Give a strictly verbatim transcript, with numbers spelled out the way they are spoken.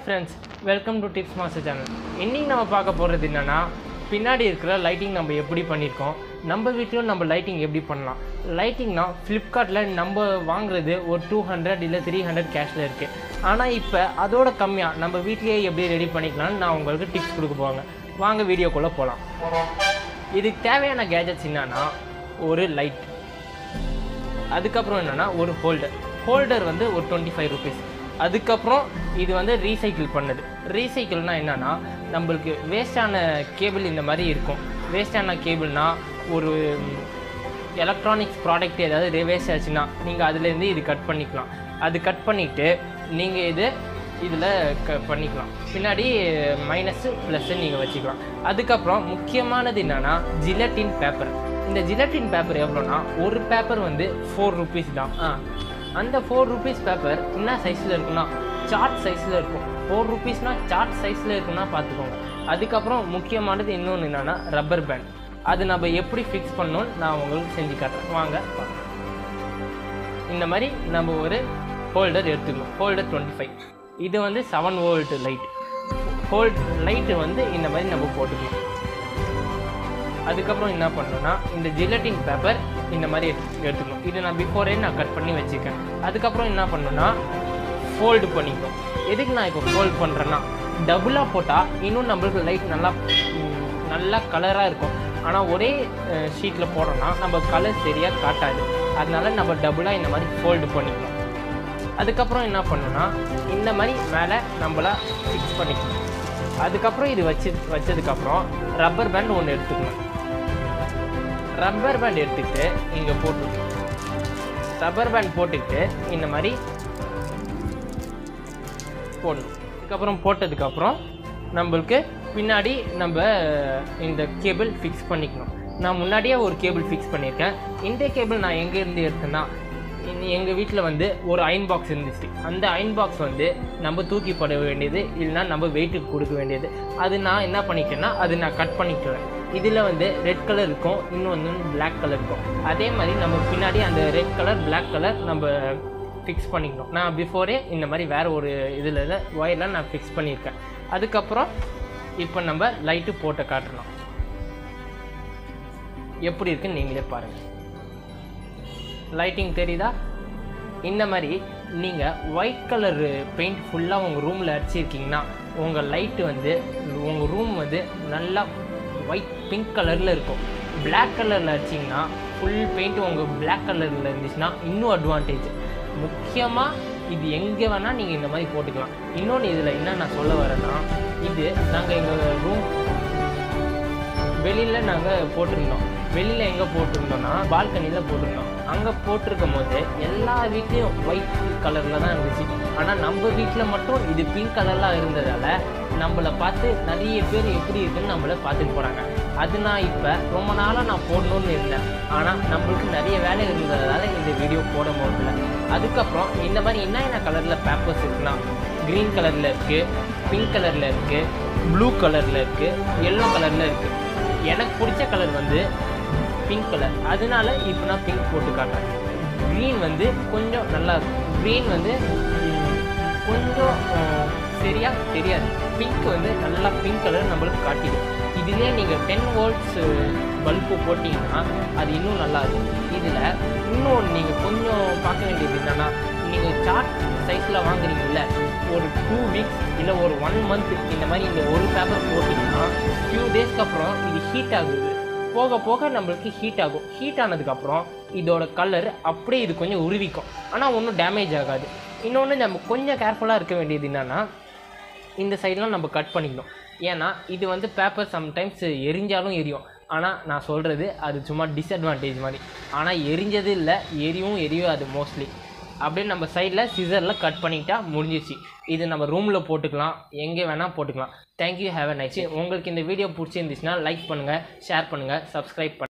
friends, welcome to Tips Master channel. இன்னைக்கு நம்ம பார்க்க போறது என்னன்னா பின்னாடி இருக்கிற லைட்டிங் நம்ம எப்படி பண்ணிருக்கோம், நம்ம வீட்லயும் நம்ம லைட்டிங் எப்படி பண்ணலாம். லைட்டிங்னா Flipkartல நம்ம வாங்குறது ஒரு two hundred இல்ல three hundred கேஷ்ல இருக்கு. ஆனா இப்போ அதோட கம்மியா நம்ம வீட்லயே எப்படி ரெடி பண்ணிக்கலாம்னு நான் உங்களுக்கு டிப்ஸ் கொடுக்க போறேன். வாங்க வீடியோக்குள்ள போலாம். இதுக்கு தேவையான கேஜெட்ஸ் என்னன்னா ஒரு லைட், அதுக்கப்புறம் என்னன்னா ஒரு ஹோல்டர். ஹோல்டர் வந்து ஒரு twenty-five rupees. அதுக்கப்புறம் இது வந்து ரீசைக்கிள் பண்ணுது. ரீசைக்கிள்னால் என்னென்னா நம்மளுக்கு வேஸ்டான கேபிள் இந்த மாதிரி இருக்கும். வேஸ்டான கேபிள்னா ஒரு எலக்ட்ரானிக்ஸ் ப்ராடக்ட் ஏதாவது வேஸ்ட் ஆச்சுன்னா நீங்கள் அதுலேருந்து இது கட் பண்ணிக்கலாம். அது கட் பண்ணிவிட்டு நீங்கள் இது இதில் க பண்ணிக்கலாம். பின்னாடி மைனஸு ப்ளஸ்ஸு நீங்கள் வச்சுக்கலாம். அதுக்கப்புறம் முக்கியமானது என்னென்னா ஜிலட்டின் பேப்பர். இந்த ஜிலட்டின் பேப்பர் எவ்வளோனா ஒரு பேப்பர் வந்து ஃபோர் ருபீஸ் தான். ஆ அந்த ஃபோர் ருபீஸ் பேப்பர் என்ன சைஸில் இருக்குன்னா சார்ட் சைஸில் இருக்கும். ஃபோர் ருபீஸ்னால் சார்ட் சைஸில் இருக்குன்னா பார்த்துக்கோங்க. அதுக்கப்புறம் முக்கியமானது இன்னொன்று என்னென்னா ரப்பர் பேண்ட். அது நம்ம எப்படி ஃபிக்ஸ் பண்ணணும்னு நான் உங்களுக்கு செஞ்சு காட்டுறேன். வாங்க பார்க்கலாம். இந்த மாதிரி நம்ம ஒரு ஹோல்டர் எடுத்துக்கணும். ஹோல்டர் டுவெண்ட்டி ஃபைவ் இது வந்து seven volt light. Hold light வந்து இந்த மாதிரி நம்ம போட்டுக்கலாம். அதுக்கப்புறம் என்ன பண்ணணும்னா இந்த ஜிலட்டின் பேப்பர் இந்த மாதிரி எடுத்துக்கணும். இது நான் பிஃபோரே நான் கட் பண்ணி வச்சுருக்கேன். அதுக்கப்புறம் என்ன பண்ணணும்னா ஃபோல்டு பண்ணிக்கணும். எதுக்கு நான் இப்போ ஃபோல்ட் பண்ணுறேன்னா டபுளாக போட்டால் இன்னும் நம்மளுக்கு லைட் நல்லா நல்லா கலராக இருக்கும். ஆனால் ஒரே ஷீட்டில் போடுறோன்னா நம்ம கலர் சரியாக காட்டாது. அதனால நம்ம டபுளாக இந்த மாதிரி ஃபோல்டு பண்ணிக்கணும். அதுக்கப்புறம் என்ன பண்ணணும்னா இந்த மாதிரி மேலே நம்மளா ஃபிக்ஸ் பண்ணிக்கணும். அதுக்கப்புறம் இது வச்சு வச்சதுக்கப்புறம் ரப்பர் பேண்ட் ஒன்று எடுத்துக்கணும். ரப்பர் பேண்ட் எடுத்துக்கிட்டு இங்கே போட்டுக்கணும். ரப்பர் பேண்ட் போட்டுக்கிட்டு இந்த மாதிரி போடணும். அதுக்கப்புறம் போட்டதுக்கப்புறம் நம்மளுக்கு பின்னாடி நம்ம இந்த கேபிள் ஃபிக்ஸ் பண்ணிக்கணும். நான் முன்னாடியே ஒரு கேபிள் ஃபிக்ஸ் பண்ணியிருக்கேன். இந்த கேபிள் நான் எங்கேருந்து எடுத்தேன்னா எங்கள் வீட்டில் வந்து ஒரு அயன் பாக்ஸ் இருந்துச்சு. அந்த அயன் பாக்ஸ் வந்து நம்ம தூக்கி போட வேண்டியது இல்லைனா நம்ம வெயிட்டுக்கு கொடுக்க வேண்டியது. அது நான் என்ன பண்ணிட்டேன்னா அது நான் கட் பண்ணிக்கிறேன். இதில் வந்து ரெட் கலர் இருக்கும், இன்னொன்று பிளாக் கலர் இருக்கும். அதே மாதிரி நம்ம பின்னாடி அந்த ரெட் கலர் பிளாக் கலர் நம்ம ஃபிக்ஸ் பண்ணிக்கணும். நான் பிஃபோரே இந்த மாதிரி வேறு ஒரு இதில் ஒயரில் நான் ஃபிக்ஸ் பண்ணியிருக்கேன். அதுக்கப்புறம் இப்போ நம்ம லைட்டு போட்டு காட்டலாம். எப்படி இருக்குன்னு நீங்களே பாருங்கள். லைட்டிங் தெரியுதா? இந்த மாதிரி நீங்கள் ஒயிட் கலர் பெயிண்ட் ஃபுல்லாக உங்கள் ரூமில் அடிச்சிருக்கீங்கன்னா உங்கள் லைட்டு வந்து உங்கள் ரூம் வந்து நல்லா ஒயிட் பிங்க் கலரில் இருக்கும். பிளாக் கலரில் அடிச்சிங்கன்னா ஃபுல் பெயிண்ட் உங்கள் பிளாக் கலரில் இருந்துச்சுன்னா இன்னும் அட்வான்டேஜ். முக்கியமாக இது எங்கே வேணால் நீங்கள் இந்த மாதிரி போட்டுக்கலாம். இன்னொன்று இதில் என்ன நான் சொல்ல வரேன்னா இது நாங்கள் எங்கள் ரூம் வெளியில் நாங்கள் போட்டிருந்தோம். வெளியில் எங்கே போட்டிருந்தோன்னா பால்கனியில் போட்டிருந்தோம். அங்கே போட்டிருக்கும் போது எல்லா வீட்லேயும் ஒயிட் கலரில் தான் இருந்துச்சு. ஆனால் நம்ம வீட்டில் மட்டும் இது பிங்க் கலர்லாம் இருந்ததால் நம்மளை பார்த்து நிறைய பேர் எப்படி இருக்குன்னு நம்மளை பார்த்துட்டு போகிறாங்க. அது நான் இப்போ ரொம்ப நாளாக நான் போடணுன்னு இருந்தேன். ஆனால் நம்மளுக்கு நிறைய வேலை இருந்ததால் இந்த வீடியோ போட முடியல. அதுக்கப்புறம் இந்த மாதிரி என்ன என்ன கலரில் பேப்பர்ஸ் இருக்குன்னா க்ரீன் கலரில் இருக்குது, பிங்க் கலரில் இருக்குது, ப்ளூ கலரில் இருக்குது, எல்லோ கலரில் இருக்குது. எனக்கு பிடிச்ச கலர் வந்து பிங்க் கலர். அதனால இப்போ நான் பிங்க் போட்டு காட்டுறேன். க்ரீன் வந்து கொஞ்சம் நல்லா இருக்கும். க்ரீன் வந்து கொஞ்சம் சரியாக தெரியாது. பிங்க் வந்து நல்லா பிங்க் கலர் நம்மளுக்கு காட்டிடும். இதிலே நீங்கள் டென் வோல்ட்ஸ் பல்பு போட்டிங்கன்னா அது இன்னும் நல்லா இருக்கும். இதில் இன்னும் நீங்கள் கொஞ்சம் பார்க்க வேண்டியது என்னென்னா நீங்கள் சார்ட் சைஸில் வாங்குறீங்கல்ல, ஒரு டூ வீக்ஸ் இல்லை ஒரு ஒன் மந்த் இந்த மாதிரி இந்த ஒரு பேப்பர் போட்டிங்கன்னா ஃபியூ டேஸ்க்கு அப்புறம் இது ஹீட் ஆகுது. போக போக நம்மளுக்கு ஹீட் ஆகும். ஹீட் ஆனதுக்கப்புறம் இதோட கலர் அப்படியே இது கொஞ்சம் உருவிக்கும். ஆனால் ஒன்றும் டேமேஜ் ஆகாது. இன்னொன்று நம்ம கொஞ்சம் கேர்ஃபுல்லாக இருக்க வேண்டியது என்னென்னா இந்த சைட்லாம் நம்ம கட் பண்ணிக்கணும். ஏன்னா இது வந்து பேப்பர் சம்டைம்ஸ் எரிஞ்சாலும் எரியும். ஆனால் நான் சொல்கிறது அது சும்மா டிஸ்அட்வான்டேஜ் மாதிரி. ஆனால் எரிஞ்சது இல்லை, எரியும் எரியும் அது மோஸ்ட்லி. அப்படியே நம்ம சைடில் சிசரில் கட் பண்ணிக்கிட்டா முடிஞ்சிச்சு. இது நம்ம ரூமில் போட்டுக்கலாம், எங்கே வேணால் போட்டுக்கலாம். Thank you, have a nice day. உங்களுக்கு இந்த வீடியோ பிடிச்சிருந்துச்சுன்னா லைக் பண்ணுங்கள், ஷேர் பண்ணுங்கள், சப்ஸ்கிரைப் பண்ணுங்கள்.